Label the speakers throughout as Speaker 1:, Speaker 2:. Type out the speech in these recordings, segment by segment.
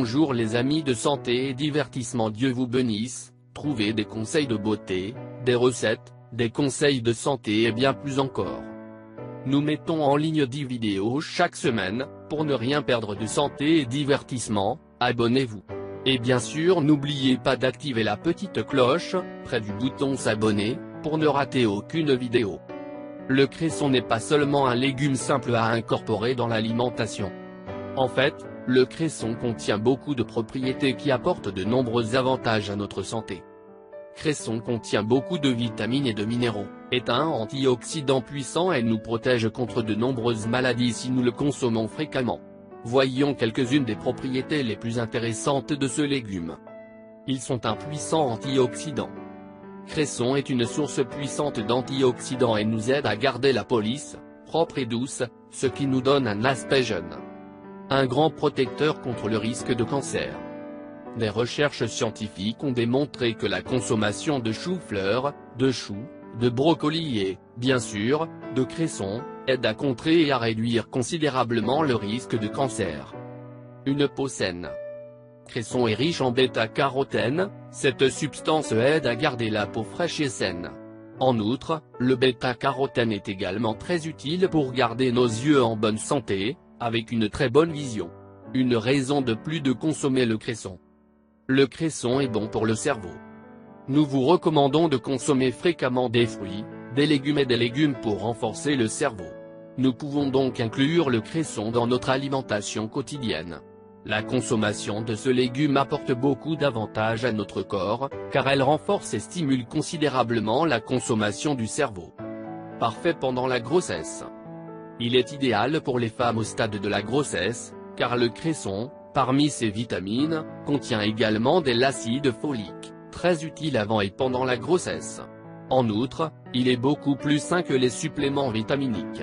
Speaker 1: Bonjour les amis de santé et divertissement, Dieu vous bénisse. Trouvez des conseils de beauté, des recettes, des conseils de santé et bien plus encore. Nous mettons en ligne 10 vidéos chaque semaine. Pour ne rien perdre de santé et divertissement, abonnez-vous. Et bien sûr n'oubliez pas d'activer la petite cloche, près du bouton s'abonner, pour ne rater aucune vidéo. Le cresson n'est pas seulement un légume simple à incorporer dans l'alimentation. En fait, le cresson contient beaucoup de propriétés qui apportent de nombreux avantages à notre santé. Cresson contient beaucoup de vitamines et de minéraux, est un antioxydant puissant et nous protège contre de nombreuses maladies si nous le consommons fréquemment. Voyons quelques-unes des propriétés les plus intéressantes de ce légume. Ils sont un puissant antioxydant. Cresson est une source puissante d'antioxydants et nous aide à garder la peau lisse, propre et douce, ce qui nous donne un aspect jeune. Un grand protecteur contre le risque de cancer. Des recherches scientifiques ont démontré que la consommation de chou-fleur, de choux, de brocoli et, bien sûr, de cresson, aide à contrer et à réduire considérablement le risque de cancer. Une peau saine. Cresson est riche en bêta-carotène, cette substance aide à garder la peau fraîche et saine. En outre, le bêta-carotène est également très utile pour garder nos yeux en bonne santé, avec une très bonne vision. Une raison de plus de consommer le cresson. Le cresson est bon pour le cerveau. Nous vous recommandons de consommer fréquemment des fruits, des légumes et des légumes pour renforcer le cerveau. Nous pouvons donc inclure le cresson dans notre alimentation quotidienne. La consommation de ce légume apporte beaucoup d'avantages à notre corps, car elle renforce et stimule considérablement la consommation du cerveau. Parfait pendant la grossesse. Il est idéal pour les femmes au stade de la grossesse, car le cresson, parmi ses vitamines, contient également de l'acide folique, très utile avant et pendant la grossesse. En outre, il est beaucoup plus sain que les suppléments vitaminiques.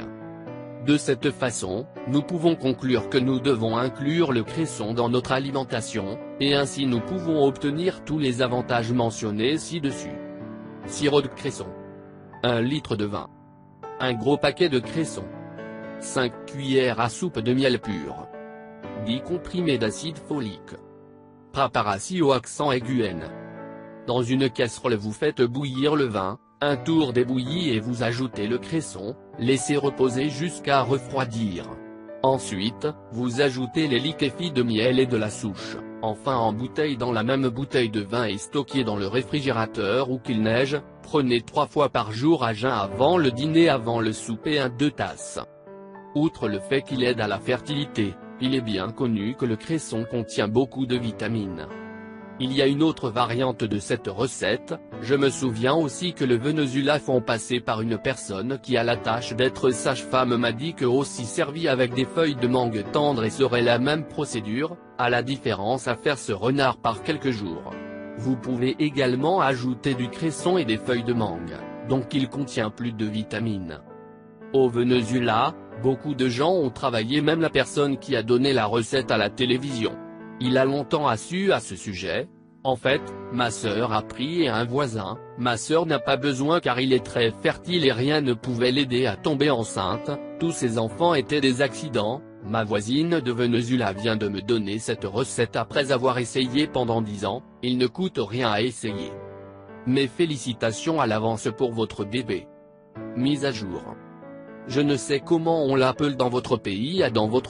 Speaker 1: De cette façon, nous pouvons conclure que nous devons inclure le cresson dans notre alimentation, et ainsi nous pouvons obtenir tous les avantages mentionnés ci-dessus. Sirop de cresson. 1 litre de vin. Un gros paquet de cresson. 5 cuillères à soupe de miel pur. 10 comprimés d'acide folique. Préparation au accent aigu N. Dans une casserole vous faites bouillir le vin, un tour d'ébouilli et vous ajoutez le cresson, laissez reposer jusqu'à refroidir. Ensuite, vous ajoutez les liquéfiés de miel et de la souche, enfin en bouteille dans la même bouteille de vin et stocké dans le réfrigérateur ou qu'il neige, prenez 3 fois par jour à jeun avant le dîner, avant le souper 2 tasses. Outre le fait qu'il aide à la fertilité, il est bien connu que le cresson contient beaucoup de vitamines. Il y a une autre variante de cette recette, je me souviens aussi que le Venezuela font passer par une personne qui a la tâche d'être sage-femme m'a dit que aussi servi avec des feuilles de mangue tendres et serait la même procédure, à la différence à faire ce renard par quelques jours. Vous pouvez également ajouter du cresson et des feuilles de mangue, donc il contient plus de vitamines. Au Venezuela, beaucoup de gens ont travaillé, même la personne qui a donné la recette à la télévision. Il a longtemps su à ce sujet. En fait, ma sœur a pris et un voisin, ma sœur n'a pas besoin car il est très fertile et rien ne pouvait l'aider à tomber enceinte, tous ses enfants étaient des accidents. Ma voisine de Venezuela vient de me donner cette recette après avoir essayé pendant 10 ans, il ne coûte rien à essayer. Mes félicitations à l'avance pour votre bébé. Mise à jour. Je ne sais comment on l'appelle dans votre pays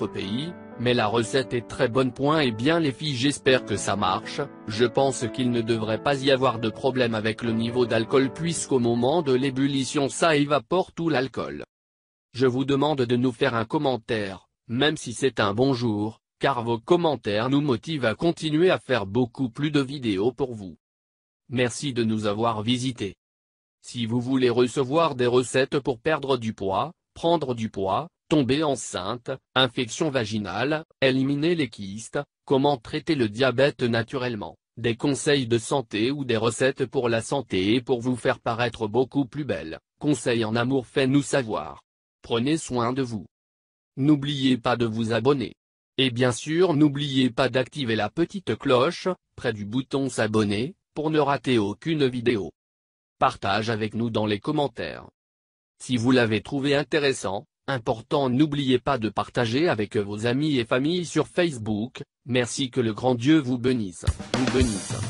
Speaker 1: mais la recette est très bonne. Et bien les filles, j'espère que ça marche, je pense qu'il ne devrait pas y avoir de problème avec le niveau d'alcool puisqu'au moment de l'ébullition ça évapore tout l'alcool. Je vous demande de nous faire un commentaire, même si c'est un bonjour, car vos commentaires nous motivent à continuer à faire beaucoup plus de vidéos pour vous. Merci de nous avoir visités. Si vous voulez recevoir des recettes pour perdre du poids, prendre du poids, tomber enceinte, infection vaginale, éliminer les kystes, comment traiter le diabète naturellement, des conseils de santé ou des recettes pour la santé et pour vous faire paraître beaucoup plus belle, conseils en amour, faites-nous savoir. Prenez soin de vous. N'oubliez pas de vous abonner. Et bien sûr n'oubliez pas d'activer la petite cloche, près du bouton s'abonner, pour ne rater aucune vidéo. Partage avec nous dans les commentaires. Si vous l'avez trouvé intéressant, important, n'oubliez pas de partager avec vos amis et familles sur Facebook, Merci, que le grand Dieu vous bénisse.